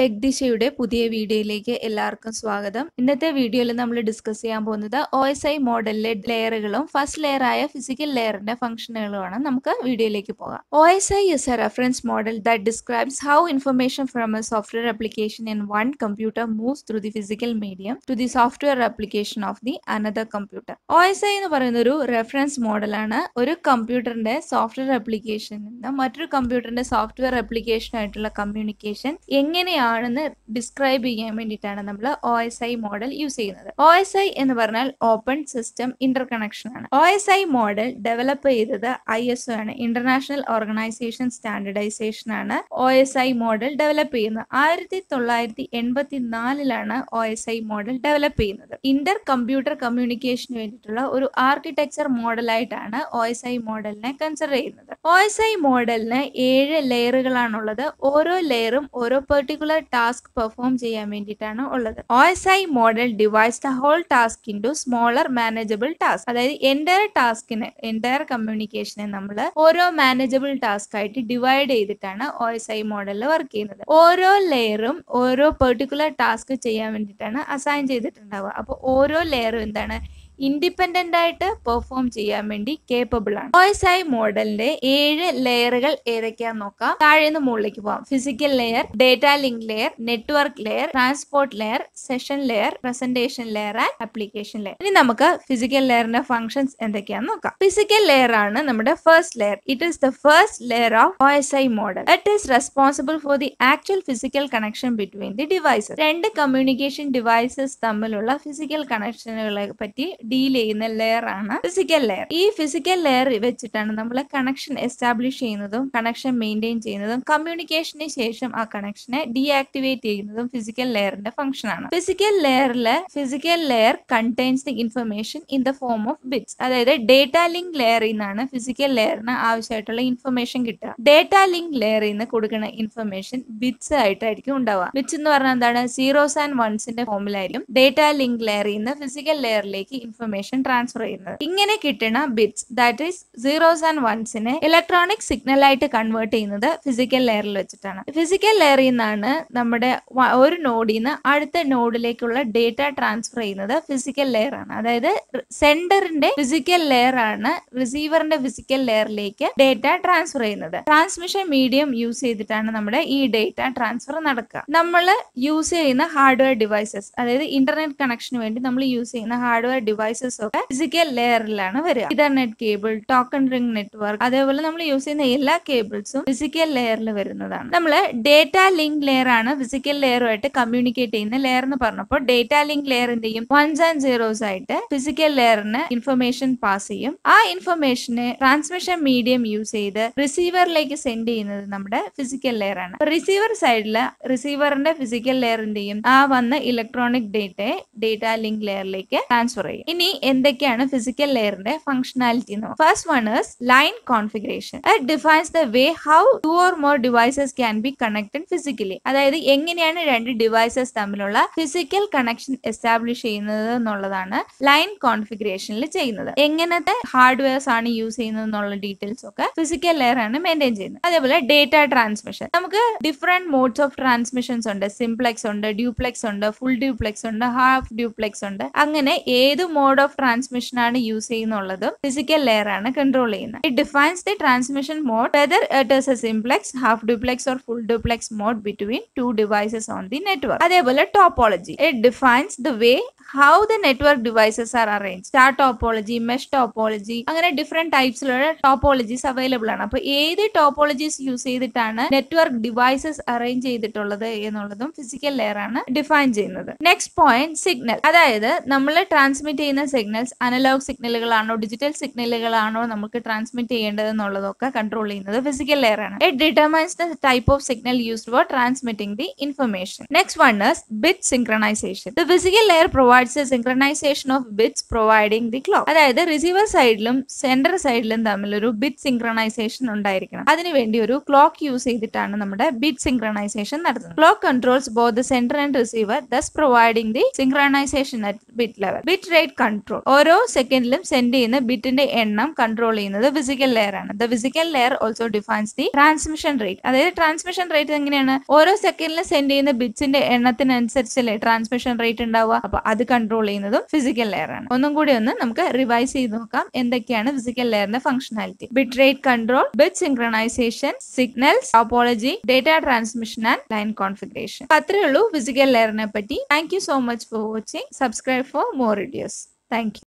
Tech ദിശയുടെ പുതിയ വീഡിയോയിലേക്ക് എല്ലാവർക്കും സ്വാഗതം. ഇന്നത്തെ വീഡിയോയിൽ നമ്മൾ ഡിസ്കസ് ചെയ്യാൻ പോകുന്നത് OSI മോഡലിലെ ലെയറുകളും ഫസ്റ്റ് ലെയർ ആയ ഫിസിക്കൽ ലെയറിന്റെ ഫംഗ്ഷനുകളുമാണ്. നമുക്ക് വീഡിയോയിലേക്ക് പോകാം. OSI is a reference model that describes how information from a software application in one computer moves through the physical medium to the software application of the another computer. OSI എന്ന് പറയുന്ന ഒരു reference മോഡലാണ്. ഒരു കമ്പ്യൂട്ടറിന്റെ software ആപ്ലിക്കേഷനിൽ നിന്ന് മറ്റൊരു കമ്പ്യൂട്ടറിന്റെ സോഫ്റ്റ്വെയർ ആപ്ലിക്കേഷനായിട്ടുള്ള കമ്മ്യൂണിക്കേഷൻ എങ്ങനെയാണെന്ന് ഡിസ്ക്രൈബ് ചെയ്യാൻ വേണ്ടിയിട്ടാണ് നമ്മൾ OSI മോഡൽ യൂസ് ചെയ്യുന്നത്. OSI എന്ന് പറഞ്ഞാൽ ഓപ്പൺ സിസ്റ്റം ഇന്റർ കണക്ഷൻ ആണ്. OSI മോഡൽ ഡെവലപ്പ് ചെയ്തത് ISO ആണ്, ഇന്റർനാഷണൽ ഓർഗനൈസേഷൻ സ്റ്റാൻഡർഡൈസേഷൻ ആണ് OSI മോഡൽ ഡെവലപ്പ് ചെയ്യുന്നത്. 1984 OSI മോഡൽ ഡെവലപ്പ് ചെയ്യുന്നത്. ഇന്റർ കമ്പ്യൂട്ടർ കമ്മ്യൂണിക്കേഷന് വേണ്ടിയിട്ടുള്ള ഒരു ആർക്കിടെക്ചർ മോഡലായിട്ടാണ് OSI മോഡലിനെ കൺസിഡർ ചെയ്യുന്നത്. OSI മോഡലിന് 7 ലെയറുകളാണുള്ളത്. ഓരോ ലെയറും ഓരോ പെർട്ടിക്കുലർ ടാസ്ക് പെർഫോം ചെയ്യാൻ വേണ്ടിയിട്ടാണ് ഉള്ളത്. OSI model divides the whole task into smaller manageable task. അതായത് എൻറ്റയർ കമ്മ്യൂണിക്കേഷനെ നമ്മൾ ഓരോ മാനേജബിൾ ടാസ്ക് ആയിട്ട് ഡിവൈഡ് ചെയ്തിട്ടാണ് OSI മോഡലിൽ വർക്ക് ചെയ്യുന്നത്. ഓരോ ലെയറും ഓരോ പെർട്ടിക്കുലർ ടാസ്ക് ചെയ്യാൻ വേണ്ടിയിട്ടാണ് അസൈൻ ചെയ്തിട്ടുണ്ടാവുക. അപ്പോൾ ഓരോ ലെയറും എന്താണ്, ഇൻഡിപെൻഡന്റ് ആയിട്ട് പെർഫോം ചെയ്യാൻ വേണ്ടി കേപ്പബിൾ ആണ്. OSI മോഡലിന്റെ 7 ലെയറുകൾ ഏതൊക്കെയാന്ന് നോക്കാം. താഴേന്ന് മുകളിലേക്ക് പോകാം. Physical layer, data link layer, network layer, transport layer, session layer, presentation layer and application layer. ഇനി നമുക്ക് ഫിസിക്കൽ ലെയറിന്റെ ഫംഗ്ഷൻസ് എന്തൊക്കെയാന്ന് നോക്കാം. ഫിസിക്കൽ ലെയർ ആണ് നമ്മുടെ first layer. It is the first layer of OSI model. It is responsible for the actual physical connection between the devices. രണ്ട് communication devices തമ്മിലുള്ള physical കണക്ഷനുകളെ പറ്റി ഡീൽ ചെയ്യുന്ന ലെയർ ആണ് ഫിസിക്കൽ ലെയർ. ഈ ഫിസിക്കൽ ലെയർ വെച്ചിട്ടാണ് നമ്മൾ കണക്ഷൻ എസ്റ്റാബ്ലിഷ് ചെയ്യുന്നതും കണക്ഷൻ മെയിൻറ്റെയിൻ ചെയ്യുന്നതും കമ്മ്യൂണിക്കേഷന് ശേഷം ആ കണക്ഷനെ ഡീആക്ടിവേറ്റ് ചെയ്യുന്നതും ഫിസിക്കൽ ലെയറിന്റെ ഫംഗ്ഷൻ ആണ്. Physical layer contains the information in the form of bits. അതായത് ഡേറ്റ ലിങ്ക് ലെയറിൽ നിന്നാണ് ഫിസിക്കൽ ലെയറിന് ആവശ്യമായിട്ടുള്ള ഇൻഫർമേഷൻ കിട്ടുക. ഡേറ്റ ലിങ്ക് ലെയറിൽ നിന്ന് കൊടുക്കുന്ന ഇൻഫർമേഷൻ ബിറ്റ്സ് ആയിട്ടായിരിക്കും ഉണ്ടാവുക. ബിറ്റ്സ് എന്ന് പറഞ്ഞാൽ എന്താണ്, സീറോസ് ആൻഡ് വൺസിന്റെ ഫോമിലായിരിക്കും ഡേറ്റ ലിങ്ക് ലെയറിൽ നിന്ന് ഫിസിക്കൽ ലെയറിലേക്ക് ഇൻഫർമേഷൻ ട്രാൻസ്ഫർ ചെയ്യുന്നത്. ഇങ്ങനെ കിട്ടുന്ന bits, that is zeros and വൺസിനെ ഇലക്ട്രോണിക് സിഗ്നൽ ആയിട്ട് കൺവേർട്ട് ചെയ്യുന്നത് ഫിസിക്കൽ ലെയറിൽ വെച്ചിട്ടാണ്. ഫിസിക്കൽ ലെയറിൽ നിന്നാണ് നമ്മുടെ ഒരു നോഡിൽ നിന്ന് അടുത്ത നോഡിലേക്കുള്ള ഡേറ്റ ട്രാൻസ്ഫർ ചെയ്യുന്നത് ഫിസിക്കൽ ലെയർ ആണ്. അതായത് സെൻഡറിന്റെ ഫിസിക്കൽ ലെയർ ആണ് റിസീവറിന്റെ ഫിസിക്കൽ ലെയറിലേക്ക് ഡേറ്റ ട്രാൻസ്ഫർ ചെയ്യുന്നത്. ട്രാൻസ്മിഷൻ മീഡിയം യൂസ് ചെയ്തിട്ടാണ് നമ്മുടെ ഈ ഡേറ്റ ട്രാൻസ്ഫർ നടക്കുക. നമ്മൾ യൂസ് ചെയ്യുന്ന ഹാർഡ്വെയർ ഡിവൈസസ്, അതായത് ഇന്റർനെറ്റ് കണക്ഷന് വേണ്ടി നമ്മൾ യൂസ് ചെയ്യുന്ന ഹാർഡ്വെയർ ഡിവൈസസ് ഒക്കെ ഫിസിക്കൽ ലെയറിലാണ് വരിക. Ethernet cable, token ring network, അതേപോലെ നമ്മൾ യൂസ് ചെയ്യുന്ന എല്ലാ കേബിൾസും ഫിസിക്കൽ ലെയറിൽ വരുന്നതാണ്. നമ്മൾ ഡേറ്റ ലിങ്ക് ലെയർ ആണ് ഫിസിക്കൽ ലെയറുമായിട്ട് കമ്മ്യൂണിക്കേറ്റ് ചെയ്യുന്ന ലെയർ എന്ന് പറഞ്ഞപ്പോൾ ഡേറ്റ ലിങ്ക് ലെയർ എന്തെയും 1s and 0s ആയിട്ട് ഫിസിക്കൽ ലെയറിന് ഇൻഫർമേഷൻ പാസ് ചെയ്യും. ആ ഇൻഫർമേഷനെ ട്രാൻസ്മിഷൻ മീഡിയം യൂസ് ചെയ്ത് റിസീവറിലേക്ക് സെൻഡ് ചെയ്യുന്നത് നമ്മുടെ ഫിസിക്കൽ ലെയർ ആണ്. റിസീവർ സൈഡില് റിസീവറിന്റെ ഫിസിക്കൽ ലെയറിന്റെയും ആ വന്ന ഇലക്ട്രോണിക് ഡേറ്റയെ ഡേറ്റ ലിങ്ക് ലെയറിലേക്ക് ട്രാൻസ്ഫർ ചെയ്യും. ഇനി എന്തൊക്കെയാണ് ഫിസിക്കൽ ലെയറിന്റെ ഫംഗ്ഷനാലിറ്റി എന്ന്? First one is line configuration. It defines the way how 2 or more devices can be connected physically. അതായത് എങ്ങനെയാണ് രണ്ട് ഡിവൈസസ് തമ്മിലുള്ള ഫിസിക്കൽ കണക്ഷൻ എസ്റ്റാബ്ലിഷ് ചെയ്യുന്നത് എന്നുള്ളതാണ് ലൈൻ കോൺഫിഗറേഷനിൽ ചെയ്യുന്നത്. എങ്ങനത്തെ ഹാർഡ്വെയർസ് ആണ് യൂസ് ചെയ്യുന്നത് എന്നുള്ള ഡീറ്റെയിൽസ് ഒക്കെ ഫിസിക്കൽ ലെയർ ആണ് മെയിൻറ്റെയിൻ ചെയ്യുന്നത്. അതേപോലെ ഡേറ്റ ട്രാൻസ്മിഷൻ, നമുക്ക് ഡിഫറെന്റ് മോഡ്സ് ഓഫ് ട്രാൻസ്മിഷൻസ് ഉണ്ട്. സിംപ്ലെക്സ് ഉണ്ട്, ഡ്യൂപ്ലെക്സ് ഉണ്ട്, ഫുൾ ഡ്യൂപ്ലെക്സ് ഉണ്ട്, ഹാഫ് ഡ്യൂപ്ലെക്സ് ഉണ്ട്. അങ്ങനെ ഏത് മോഡ് ഓഫ് ട്രാൻസ്മിഷൻ ആണ് യൂസ് ചെയ്യുന്നുള്ളതും ഫിസിക്കൽ ലെയർ ആണ് കൺട്രോൾ ചെയ്യുന്നത്. It defines the transmission mode, whether it is a simplex, half duplex or full duplex mode between 2 devices on the network. അതേപോലെ topology, it defines the way how the network devices are arrange. Star topology, mesh topology, അങ്ങനെ different ടൈപ്സിലുള്ള topologies available ആണ്. അപ്പൊ ഏത് topologies use ചെയ്തിട്ടാണ് network devices arrange ചെയ്തിട്ടുള്ളത് എന്നുള്ളതും physical layer ആണ് ഡിഫൈൻ ചെയ്യുന്നത്. Next point, signal. അതായത് നമ്മൾ ട്രാൻസ്മിറ്റ് ചെയ്യുന്ന സിഗ്നൽസ് അനലോഗ് സിഗ്നലുകളാണോ ഡിജിറ്റൽ സിഗ്നലുകളാണോ നമുക്ക് ട്രാൻസ്മിറ്റ് ചെയ്യേണ്ടത് എന്നുള്ളതൊക്കെ കൺട്രോൾ ചെയ്യുന്നത് ഫിസിക്കൽ ലെയർ ആണ്. It determines the type of signal used for transmitting the information. Next one is bit synchronisation. The physical layer provides a synchronisation of bits providing the clock. അതായത് receiver സൈഡിലും sender സൈഡിലും തമ്മിലൊരു bit synchronisation ഉണ്ടായിരിക്കണം. അതിനുവേണ്ടി ഒരു clock use ചെയ്തിട്ടാണ് നമ്മുടെ bit synchronisation നടത്തുന്നത്. Clock controls both the sender and receiver, thus providing the synchronization at bit level. Bit rate control, ഓരോ സെക്കൻഡിലും സെൻഡ് ചെയ്യുന്ന ബിറ്റിന്റെ എണ്ണം കൺട്രോൾ ചെയ്യുന്നത് ഫിസിക്കൽ ലെയർ ആണ്. The physical layer also defines the transmission rate. അതായത് transmission rate എങ്ങനെയാണ്, ഓരോ സെക്കൻഡിലും സെൻഡ് ചെയ്യുന്ന ബിറ്റ്സിന്റെ എണ്ണത്തിനനുസരിച്ചല്ലേ ട്രാൻസ്മിഷൻ റേറ്റ് ഉണ്ടാവുക. അപ്പൊ അത് കൺട്രോൾ ചെയ്യുന്നതും ഫിസിക്കൽ ലെയർ ആണ്. ഒന്നും കൂടി നമുക്ക് റിവൈസ് ചെയ്ത് നോക്കാം എന്തൊക്കെയാണ് ഫിസിക്കൽ ലെയറിന്റെ functionality. Bit rate control, bit synchronisation, signals topology, data transmission and line configuration. അത്രേ ഉള്ളൂ ഫിസിക്കൽ ലെയറിനെ പറ്റി. Thank you so much for watching. Subscribe for more videos. Thank you.